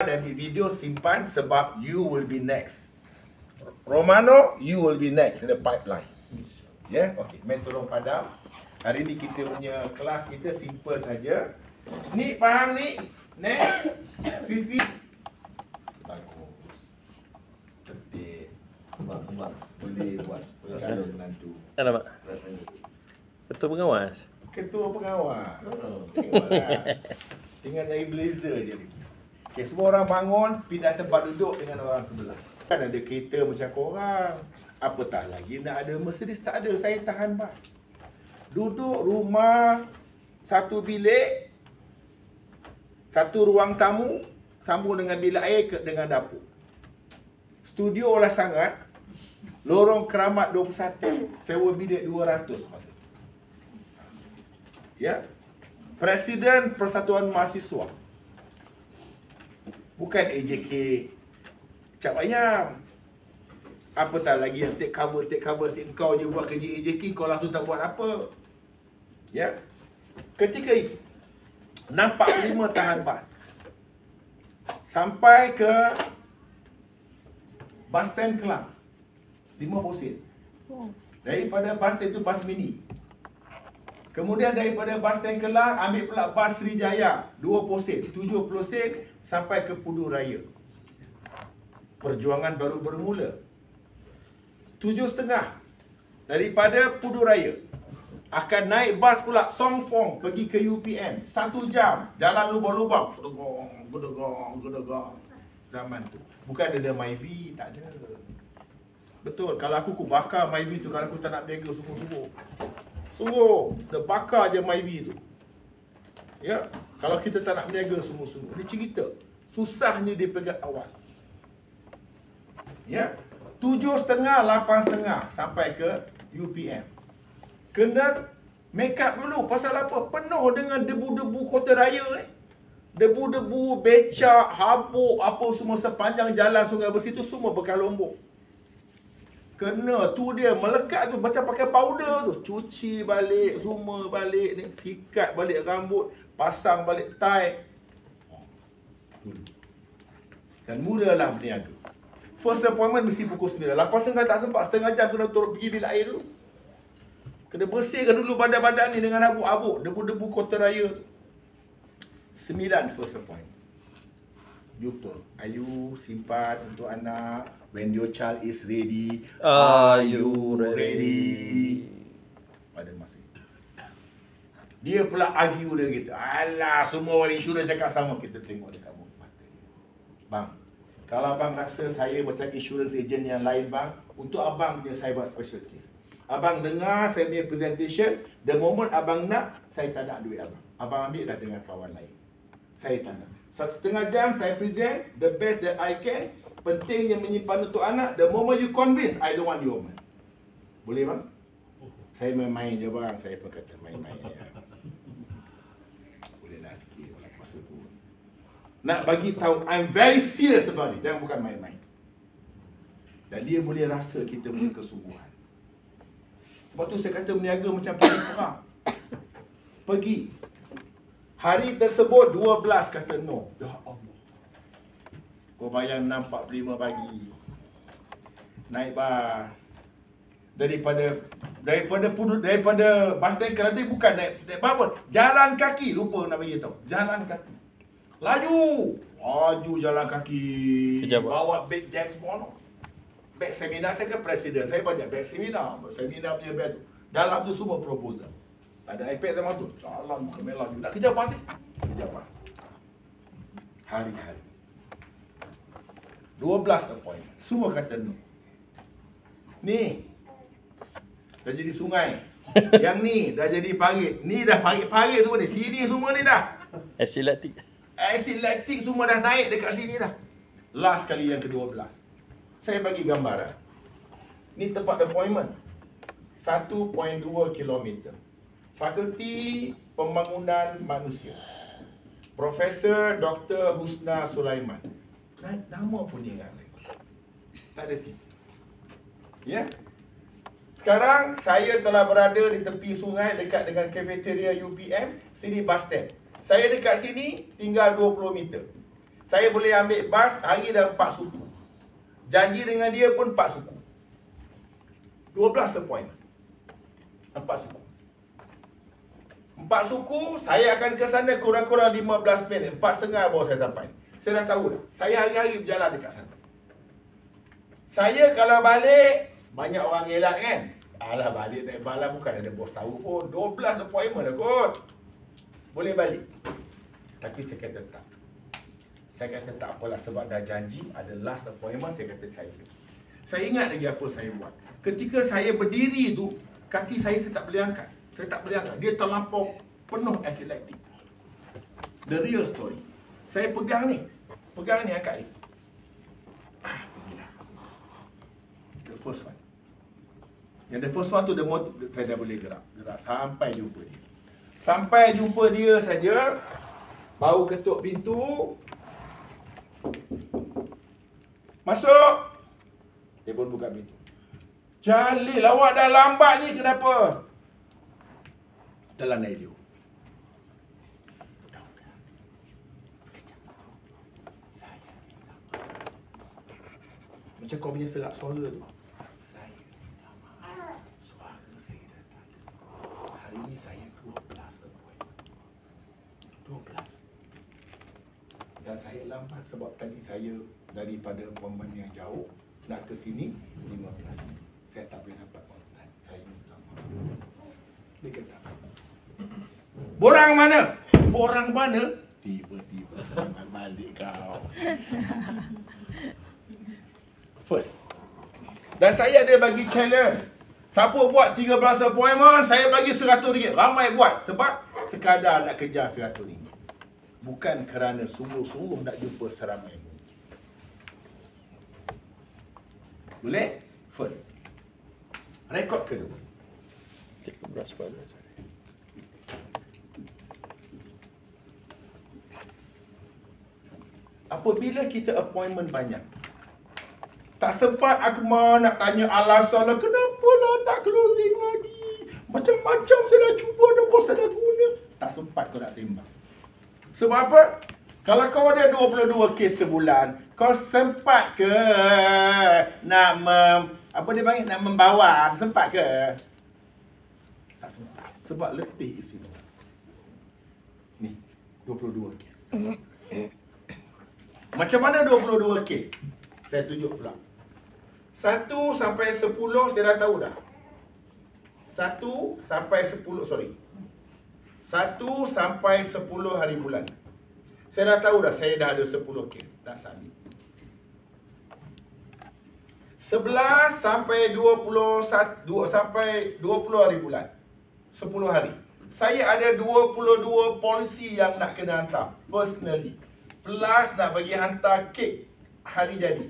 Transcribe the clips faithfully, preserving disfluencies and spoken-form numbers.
Dan video simpan sebab you will be next. Romano, you will be next in the pipeline. Ya, yeah? Okey, main tolong padam. Hari ni kita punya kelas kita simple saja. Ni faham ni? Next. Fifi. Bagus. Tertib. Boleh buat calon menantu. Alamak. Ketua pengawas. Ketua pengawas. Tengoklah. Tinggal cari blazer je lagi. Okay, semua orang bangun, pindah tempat duduk dengan orang sebelah. Kan ada kereta macam korang. Apatah lagi nak ada Mercedes, tak ada. Saya tahan bas. Duduk rumah, satu bilik, satu ruang tamu, sambung dengan bilik air ke, dengan dapur. Studio lah sangat. Lorong keramat dua puluh satu, sewa bilik dua ratus masa. Ya. Presiden Persatuan Mahasiswa. Bukan A J K cap ayam. Apatah lagi yang take cover, take cover, take kau je buat kerja A J K, kau lah tu tak buat apa. Ya. Ketika itu, enam empat puluh lima tahan bas. Sampai ke bas stand Kelang. lima puluh sen. Daripada bas stand itu bas mini. Kemudian daripada bas stand Kelang, ambil pula bas Srijaya, dua puluh sen, tujuh puluh sen sampai ke Pudu Raya. Perjuangan baru bermula. Tujuh setengah daripada Pudu Raya akan naik bas pula Tong Fong pergi ke U P M. Satu jam, jalan lubang-lubang. Gedegong, gedegong, gedegong. Zaman tu. Bukan ada Myvi, tak ada. Betul, kalau aku ku bakar Myvi tu, kalau aku tak nak berniaga sungguh-sungguh. Sungguh, dia bakar je Myvi tu. Ya, kalau kita tak nak berniaga sungguh-sungguh. Dia cerita, susahnya dia pegat awal. Ya, tujuh setengah, lapan setengah sampai ke U P M. Kena make up dulu, pasal apa? Penuh dengan debu-debu kota raya ni. Debu-debu, becak, habuk, apa semua sepanjang jalan Sungai Besi tu semua bekas lombok. Kena tu dia melekat tu macam pakai powder tu. Cuci balik, semua balik ni, sikat balik rambut, pasang balik tie. Dulu. Dan mulalah berniaga. First appointment mesti pukul sembilan. Lapan setengah tak sempat, setengah jam kena turun pergi bilik air dulu. Kena bersihkan dulu badan-badan ni dengan habuk-habuk, debu-debu kota raya tu. Sembilan first appointment. Jumpa. Ayu simpan untuk anak. When your child is ready, Are you ready? Pada masa itu. Dia pula argue dia kita. Alah, semua orang insurans cakap sama. Kita tengok dekat mata dia. Bang, kalau abang rasa saya macam insurance agent yang lain bang, untuk abang punya saya buat special case. Abang dengar saya punya presentation, the moment abang nak, saya tak nak duit abang. Abang ambil dah dengan kawan lain. Saya tak nak. Satu setengah jam saya present, the best that I can. Pentingnya menyimpan untuk anak. The moment you convince, I don't want your money. Boleh bang? Saya main-main je bang. Saya pun kata main-main ya. Boleh lah sikit, walau kuasa pun. Nak bagi tahu, I'm very serious about it. Jangan bukan main-main. Dan dia boleh rasa kita punya kesungguhan. Sebab tu saya kata berniaga macam pergi perang. Pergi. Hari tersebut dua belas kata no. Ya Allah. Kau bayang enam empat puluh lima pagi. Naik bas. Daripada daripada pudu, daripada bas stand Kelantan bukan naik naik bas, jalan kaki. Lupa nak bagi tahu. Jalan kaki. Laju. Laju jalan kaki. Kejap, bawa beg James Bond. Beg seminar saya ke presiden. Saya banyak beg seminar. Seminar punya beg tu. Dalam tu semua proposal. Ada iPad zaman tu. Jalan bukan melah juga. Nak kejar bas ni. Kejar bas. Hari-hari. dua belas appointment. Semua kata no. Ni dah jadi sungai. Yang ni dah jadi parit. Ni dah parit-parit semua ni. Sini semua ni dah. Asid laktik. Asid laktik semua dah naik dekat sini dah. Last kali yang kedua belas. Saya bagi gambaran. Ni tempat appointment. satu perpuluhan dua kilometer. Fakulti Pembangunan Manusia. Profesor Doktor Husna Sulaiman. Nama pun dia ingat lagi. Tak ada tipu. Ya. Sekarang saya telah berada di tepi sungai dekat dengan kafeteria U P M, sini bus stand. Saya dekat sini tinggal dua puluh meter. Saya boleh ambil bas hari dah empat suku. Janji dengan dia pun empat suku. dua belas appointment. empat suku. empat suku, saya akan ke sana kurang-kurang lima belas minit. empat setengah baru saya sampai. Saya dah tahu dah. Saya hari-hari berjalan dekat sana. Saya kalau balik, banyak orang elak kan? Alah, balik naik bala bukan ada bos tahu pun. dua belas appointment dah kot. Boleh balik. Tapi saya kata tak. Saya kata tak apalah sebab dah janji ada last appointment, saya kata saya pergi. Saya ingat lagi apa saya buat. Ketika saya berdiri tu, kaki saya saya tak boleh angkat. Saya tak boleh angkat. Dia terlampau penuh acid lactic. The real story. Saya pegang ni. Pegang ni, angkat ni. Ah, pergilah. The first one. Yang the first one tu, the most, saya dah boleh gerak. Gerak sampai jumpa dia. Sampai jumpa dia saja, baru ketuk pintu. Masuk. Dia pun buka pintu. Jalil, awak dah lambat ni kenapa? Dalam radio. Macam kau punya serak suara tu. Saya minta maaf. Suara saya dah tak ada. Hari ni saya dua belas appointment. dua belas. Dan saya lambat sebab tadi saya daripada appointment yang jauh nak ke sini lima belas minit. Saya tak boleh dapat on time. Saya minta maaf. Dia kata, borang mana? Borang mana? Tiba-tiba serangan balik kau. First. Dan saya ada bagi challenge. Siapa buat tiga belas appointment, saya bagi seratus ringgit. Ramai buat. Sebab sekadar nak kejar seratus ringgit. Bukan kerana sungguh-sungguh nak jumpa seramai mungkin. Boleh? First. Rekod kedua. tiga belas appointment. Apabila kita appointment banyak, tak sempat aku mau nak tanya alasan lah, kenapa lah tak closing lagi. Macam-macam saya dah cuba, dah bos saya dah guna. Tak sempat kau nak sembang. Sebab apa? Kalau kau ada dua puluh dua kes sebulan, kau sempat ke nak mem, apa dia panggil, nak membawa? Sempat ke? Tak sempat. Sebab letih isi tu. Ni, dua puluh dua kes. Macam mana dua puluh dua kes? Saya tunjuk pula. satu sampai sepuluh saya dah tahu dah. satu sampai sepuluh, sorry. satu sampai sepuluh hari bulan. Saya dah tahu dah, saya dah ada sepuluh kes. Tak sabit. sebelas sampai dua puluh satu, sampai dua puluh hari bulan. sepuluh hari. Saya ada dua puluh dua polisi yang nak kena hantar. Personally. Plus nak bagi hantar kek hari jadi.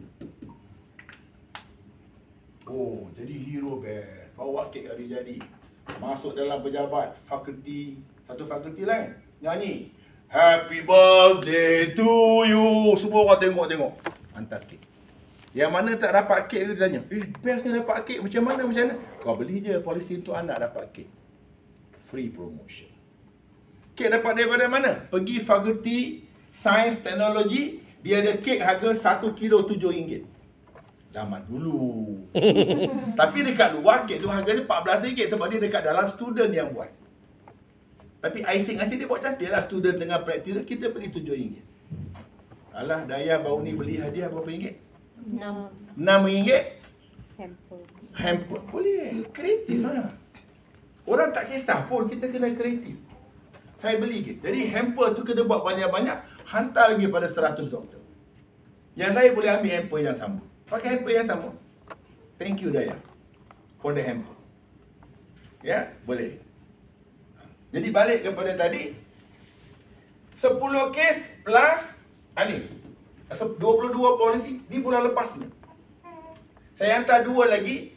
Oh, jadi hero best. Bawa kek hari jadi. Masuk dalam pejabat fakulti, satu fakulti lain. Nyanyi. Happy birthday to you. Semua orang tengok-tengok. Hantar kek. Yang mana tak dapat kek, dia tanya. Eh, bestnya dapat kek. Macam mana, macam mana? Kau beli je polisi untuk anak dapat kek. Free promotion. Kek dapat daripada mana? Pergi fakulti Sains Teknologi. Dia ada kek harga satu kilo tujuh ringgit. Zaman dulu. Tapi dekat luar kek tu harganya empat belas ringgit sebab dia dekat dalam student yang buat. Tapi icing-icing dia buat cantik lah. Student dengan praktikal kita beli tujuh ringgit. Alah, Daya baru ni beli hadiah berapa ringgit? enam. enam ringgit? Hamper. Hamper. Boleh. Kreatif lah. Orang tak kisah pun, kita kena kreatif. Saya beli ke. Jadi hamper tu kena buat banyak-banyak. Hantar lagi pada seratus doktor. Yang lain boleh ambil hamper yang sama. Pakai hamper yang sama. Thank you Daya for the hamper. Ya, boleh. Jadi balik kepada tadi, sepuluh kes plus ani dua puluh dua polisi ni bulan lepas punya. Saya hantar dua lagi.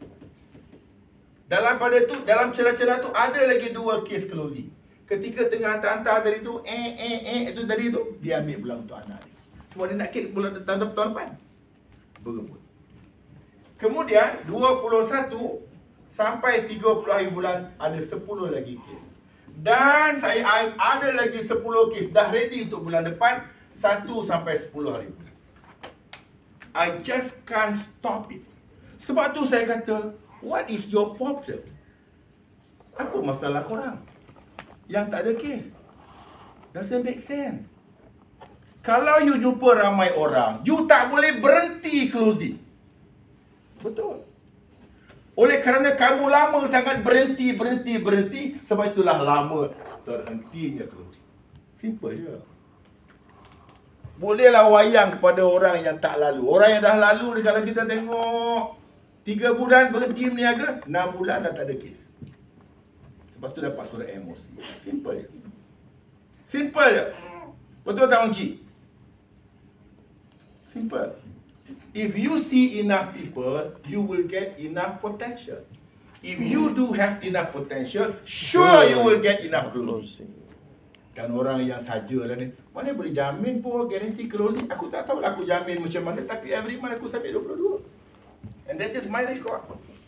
Dalam pada tu, dalam celah-celah tu ada lagi dua kes closing. Ketika tengah hantar-hantar tadi tu, eh eh eh itu tadi tu, dia ambil pula untuk anak dia. Semua dia nak kes bulan tahun, tahun depan. Berebut. Kemudian dua puluh satu sampai tiga puluh hari bulan ada sepuluh lagi kes. Dan saya ada lagi sepuluh kes dah ready untuk bulan depan. satu sampai sepuluh hari bulan. I just can't stop it. Sebab tu saya kata, what is your problem? Apa masalah korang yang tak ada kes? Doesn't make sense. Kalau you jumpa ramai orang, you tak boleh berhenti closing. Betul. Oleh kerana kamu lama sangat berhenti, berhenti, berhenti, sebab itulah lama terhentinya closing. Simple je. Bolehlah wayang kepada orang yang tak lalu. Orang yang dah lalu, kalau kita tengok tiga bulan berhenti berniaga, enam bulan dah tak ada kes. Lepas tu dapat surat M O C. Simple je. Simple je. Betul tak, Onci? Simple. If you see enough people, you will get enough potential. If you do have enough potential, sure you will get enough closing. Kan orang yang saja lah ni, mana boleh jamin pun guarantee closing. Aku tak tahu lah aku jamin macam mana, tapi every month aku sampai dua puluh dua. And that is my record.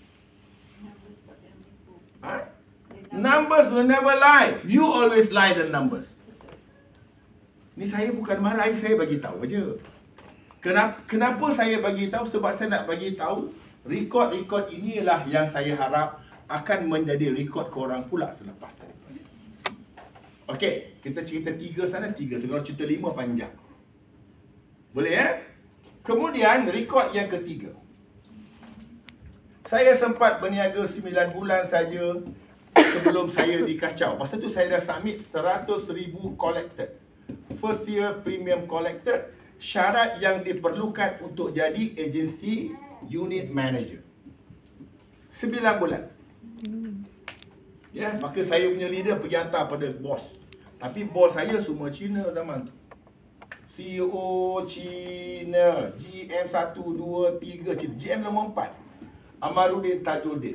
Ha? Numbers will never lie. You always lie the numbers. Ni saya bukan marah, saya bagi tahu aja. Kenapa, kenapa saya bagi tahu? Sebab saya nak bagi tahu rekod-rekod inilah yang saya harap akan menjadi rekod korang pula selepas saya. Okey, kita cerita tiga sana, tiga. Kalau cerita lima panjang. Boleh eh? Kemudian rekod yang ketiga. Saya sempat berniaga sembilan bulan saja sebelum saya dikacau. Masa tu saya dah submit seratus ribu collected. First year premium collected. Syarat yang diperlukan untuk jadi agensi unit manager. sembilan bulan. Ya, maka saya punya leader pergi hantar pada bos. Tapi bos saya semua Cina zaman tu. C E O Cina, G M satu, dua, tiga Cina, G M nombor empat Amaruddin Tajuddin.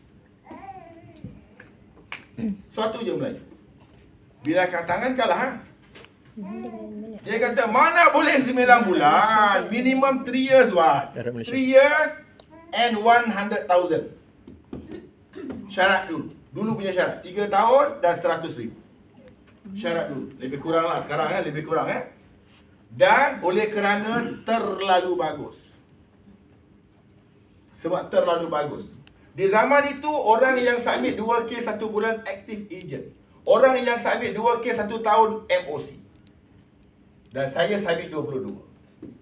Suatu je Melayu. Bila kat tangan kalah ha? Dia kata mana boleh sembilan bulan, minimum three years what? three years and one hundred thousand. Syarat dulu. Dulu punya syarat tiga tahun dan seratus ribu. Syarat dulu. Lebih kurang lah sekarang eh, lebih kurang eh. Dan oleh kerana terlalu bagus. Sebab terlalu bagus. Di zaman itu orang yang submit dua kes satu bulan active agent. Orang yang submit dua kes satu tahun M O C. Dan saya submit dua puluh dua.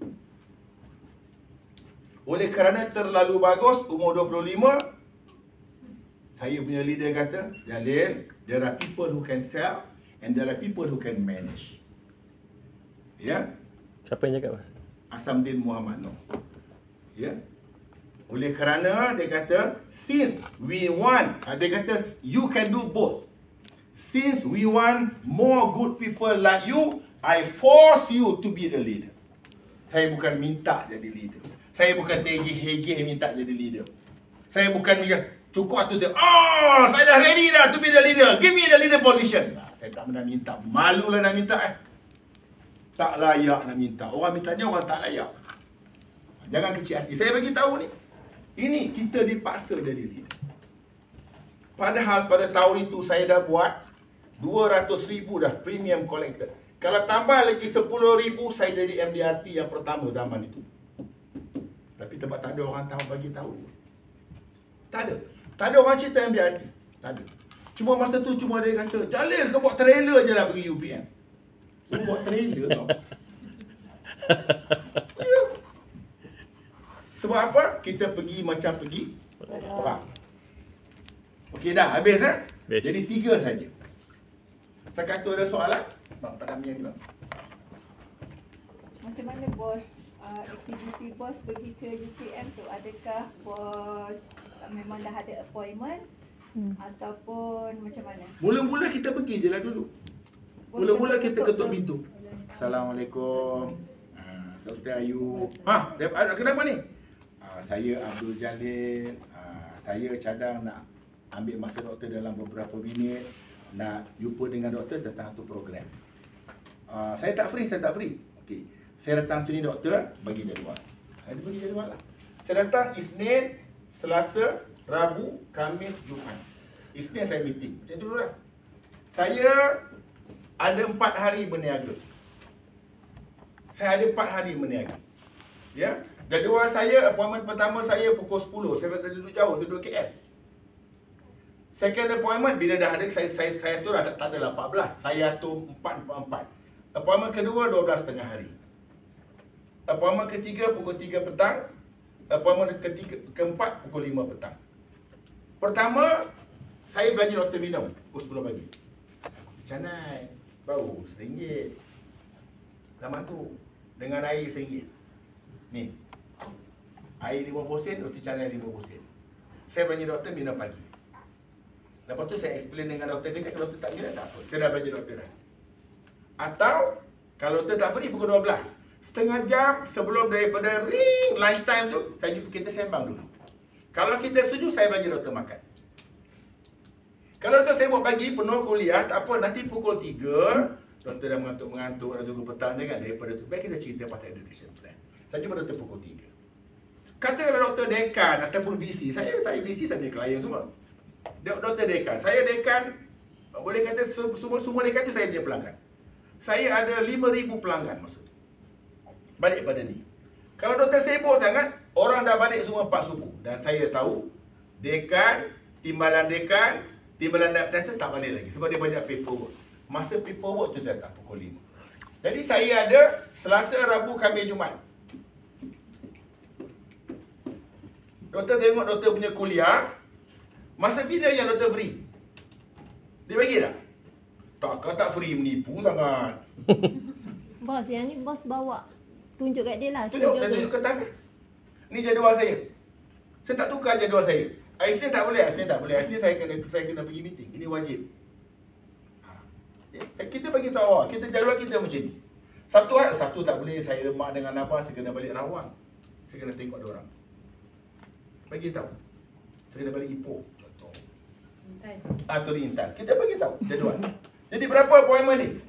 Oleh kerana terlalu bagus, umur dua puluh lima, saya punya leader kata, Jalil, there are people who can sell and there are people who can manage. Ya? Siapa yang cakap? Asamdin Muhammad Noh. Ya? Oleh kerana dia kata, since we want, dia kata you can do both. Since we want more good people like you, I force you to be the leader. Saya bukan minta jadi leader. Saya bukan tegih-hegih minta jadi leader. Saya bukan cukup tu, oh, saya dah ready dah to be the leader. Give me the leader position. Nah, saya tak pernah minta. Malulah nak minta eh. Tak layak nak minta. Orang minta dia orang tak layak. Jangan kecil hati. Saya bagi tahu ni. Ini kita dipaksa jadi leader. Padahal pada tahun itu saya dah buat dua ratus ribu dah premium collected. Kalau tambah lagi sepuluh ribu, saya jadi M D R T yang pertama zaman itu. Tapi tempat tak ada orang tahu bagi tahu. Tak ada. Tak ada orang cerita M D R T. Tak ada. Cuma masa tu cuma dia kata, Jalil kau buat trailer je lah pergi U P M. Kau buat trailer tau. Ya. Sebab apa? Kita pergi macam pergi perang. Okey dah, habis eh? Habis. Jadi tiga saja. Setakat tu ada soalan? Bang, Pak Damian dulu. Macam mana bos, uh, aktiviti bos pergi ke U P M tu? Adakah bos uh, memang dah ada appointment hmm. ataupun macam mana? Mula-mula kita pergi je lah dulu. Mula-mula kita ketuk pintu. Assalamualaikum. Uh, Doktor Ayu. Ha, ada kenapa ni? Uh, saya Abdul Jalil. Uh, saya cadang nak ambil masa doktor dalam beberapa minit. Nak jumpa dengan doktor tentang satu program. Uh, saya tak free, saya tak free. Okey. Saya datang sini doktor, bagi jadual. Saya bagi jadual lah. Saya datang Isnin, Selasa, Rabu, Khamis, Jumaat. Isnin saya meeting. Macam dulu lah. Saya ada empat hari berniaga. Saya ada empat hari meniaga. Ya. Jadual saya, appointment pertama saya pukul sepuluh. Saya tak duduk jauh, saya duduk K L. Second appointment, bila dah ada, saya saya, saya tu dah tak, tak ada lapan belas. Saya atur empat empat empat. Appointment kedua, dua belas setengah hari. Appointment ketiga, pukul tiga petang. Appointment ketiga, keempat, pukul lima petang. Pertama, saya belanja doktor minum pukul sepuluh pagi. Canai, bau, seringgit. Zaman tu, dengan air seringgit. Ni, air lima puluh sen, roti canai lima puluh sen. Saya belanja doktor minum pagi. Lepas tu saya explain dengan doktor kejap, kalau doktor tak minum, tak apa. Saya dah belanja doktor dah. Atau, kalau doktor tak free, pukul dua belas. Setengah jam sebelum daripada ring lunchtime tu, saya jumpa kita sembang dulu. Kalau kita setuju, saya belanja doktor makan. Kalau doktor sibuk pagi, penuh kuliah, tak apa, nanti pukul tiga, doktor dah mengantuk-mengantuk, dah tunggu petang kan, daripada tu, baik kita cerita pasal education plan. Saya jumpa doktor pukul tiga. Katakanlah doktor dekan ataupun V C, saya saya V C, saya punya klien semua. Doktor dekan, saya dekan, boleh kata semua semua dekan tu saya punya pelanggan. Saya ada lima ribu pelanggan maksud. Balik pada ni. Kalau doktor sibuk sangat, orang dah balik semua empat suku. Dan saya tahu, dekan, timbalan dekan, timbalan dapur tak balik lagi. Sebab dia banyak paperwork. Masa paperwork tu datang pukul lima. Jadi saya ada Selasa, Rabu, Khamis, Jumaat. Doktor tengok doktor punya kuliah. Masa bila yang doktor free? Dia bagi tak? Takkan tak free, menipu sangat. Bos, yang ni bos bawa. Tunjuk kat dia lah. Tunjuk, saya tunjuk kertas ni. Ni jadual saya. Saya tak tukar jadual saya. Isnin tak boleh, Isnin tak boleh. Isnin saya kena saya kena pergi meeting. Ini wajib. Ha. Ya, kita bagi tahu awak, kita jadual kita macam ni. Sabtu Sabtu tak boleh, saya lemak dengan abang, saya kena balik Rawang. Saya kena tengok dia orang. Bagi tahu. Saya kena balik Ipoh. Contoh. Intan. Ah, tu Intan. Kita bagi tahu jadual. Jadi berapa appointment ni?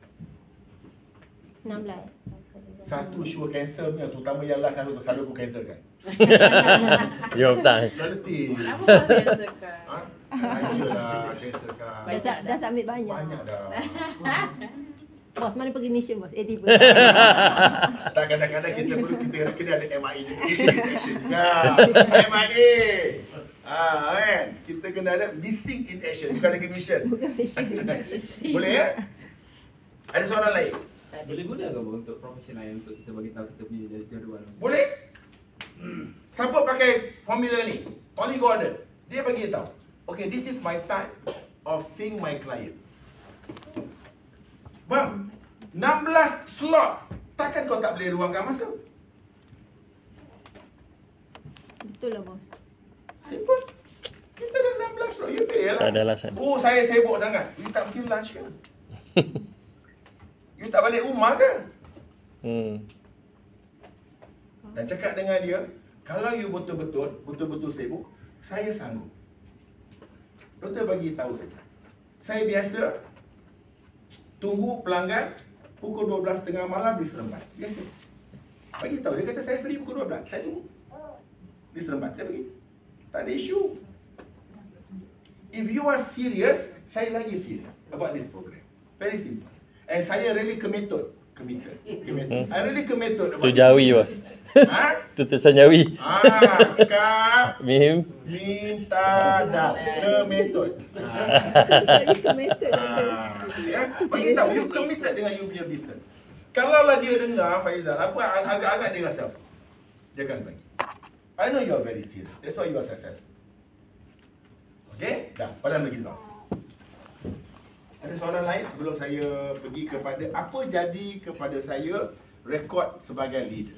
enam belas. Satu sure cancel punya, terutama yang last selalu, selalu aku cancel kan. Ya betul. Dah letih. Kenapa kau cancelkan? Ha? Ayolah, cancel kan. Dah, dah, dah submit banyak. Banyak dah. Bos, mana pergi mission bos? Eh, tiba. Tak, kadang-kadang kita perlu, kita kena ada M I A, Asian Action juga. M I A. Ah, kan? Kita kena ada missing in action, bukan lagi mission. Bukan mission. Boleh ya? Ada soalan lain? Boleh guna ke untuk profesional yang untuk kita bagi tahu kita punya jadual? Boleh? Hmm. Siapa pakai formula ni? Tony Gordon. Dia bagi tahu. Okay, this is my time of seeing my client. Bang, enam belas slot. Takkan kau tak boleh ruangkan masa? Betul lah bos. Simple. Kita ada enam belas slot. You pilih lah. Tak ada alasan. Oh, saya sibuk sangat. You tak pergi lunch ke? You tak balik rumah ke? Hmm. Dan cakap dengan dia, kalau you betul-betul, betul-betul sibuk, saya sanggup. Doktor bagi tahu saja. Saya biasa tunggu pelanggan pukul dua belas tiga puluh malam di Seremban. Biasa. Bagi tahu, dia kata saya free pukul dua belas. Saya tunggu. Di Seremban, saya pergi. Tak ada isu. If you are serious, saya lagi serious about this program. Very simple. And saya really committed. Committed. Committed. I really committed. Tu Jawi bos. Ha? Tu tulisan Jawi. Ah, kap. Mim. Minta dah. Committed. Saya committed. Ah, ya. Bagi tahu, you committed dengan you punya business. Kalaulah dia dengar Faizal, apa agak-agak dia rasa apa? Dia akan bagi. I know you are very serious. That's why you are successful. Okay? Dah, padam lagi sebab. Ada soalan lain sebelum saya pergi kepada apa jadi kepada saya rekod sebagai leader.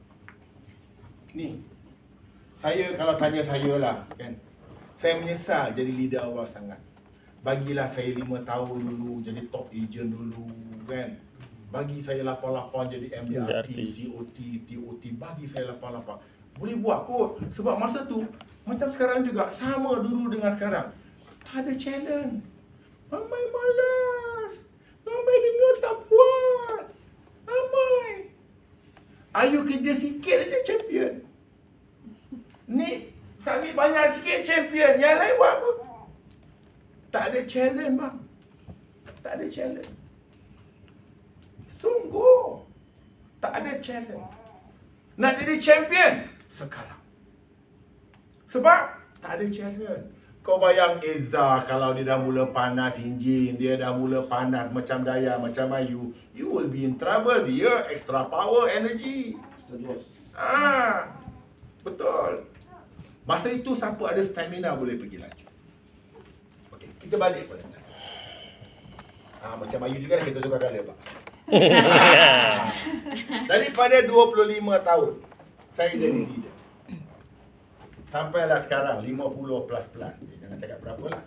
Ni, saya kalau tanya saya lah kan, saya menyesal jadi leader awal sangat. Bagilah saya lima tahun dulu jadi top agent dulu kan. Bagi saya lapan lapan jadi M D R T, C O T, T O T, bagi saya lapan lapan. Boleh buat kot. Sebab masa tu macam sekarang juga, sama dulu dengan sekarang. Tak ada challenge. Ramai malas. Ramai dengar tak buat. Ramai. Ayu kerja sikit aja champion. Ni submit banyak sikit champion. Yang lain buat apa? Tak ada challenge bang. Tak ada challenge. Sungguh. Tak Tak ada challenge. Nak jadi champion sekarang. Sebab tak ada challenge. Kau bayang Eza kalau dia dah mula panas enjin, dia dah mula panas macam Daya, macam Ayu, you will be in trouble. Dia extra power, energy. Ah, betul. Masa itu siapa ada stamina boleh pergi laju. Okey, kita balik pada tadi. Ah, macam Ayu juga dah kita tukar kala, Pak. Daripada dua puluh lima tahun saya jadi leader. Sampailah sekarang lima puluh plus plus. Jangan cakap berapa lah.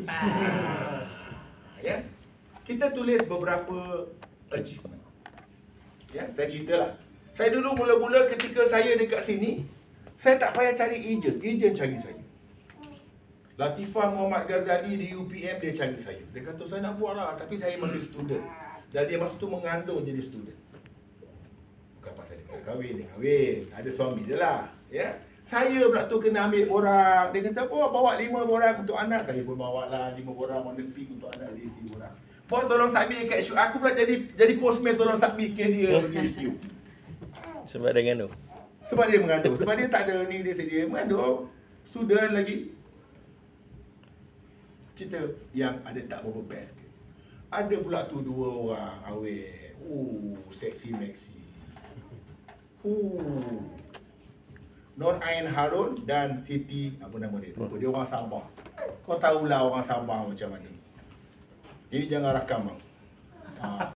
Ya. Kita tulis beberapa achievement. Ya, saya ceritalah. Saya dulu mula-mula ketika saya dekat sini, saya tak payah cari ejen, ejen cari saya. Latifah Muhammad Ghazali di U P M dia cari saya. Dia kata saya nak buat lah, tapi saya masih student. Dan dia masa tu mengandung jadi student. Bukan pasal dia tak kahwin, dia kahwin. Ada suami dia lah. Ya. Saya pula tu kena ambil borang. Dia kata, oh, bawa lima borang untuk anak. Saya pun bawa lah lima borang warna pink untuk anak dia isi borang. Bos tolong submit kat H U. Aku pula jadi jadi postman tolong submit ke dia pergi H U. Sebab dia ngandung. Sebab dia mengandung. Sebab dia tak ada ni, dia sedia mengandung. Student lagi. Cerita yang ada tak berapa best. Ada pula tu dua orang awet. Uh, seksi maxi. Uh. Nur Ain Harun dan Siti apa nama dia? Lupa, dia orang Sabah. Kau tahulah orang Sabah macam mana. Jadi jangan rakam bang. Ha.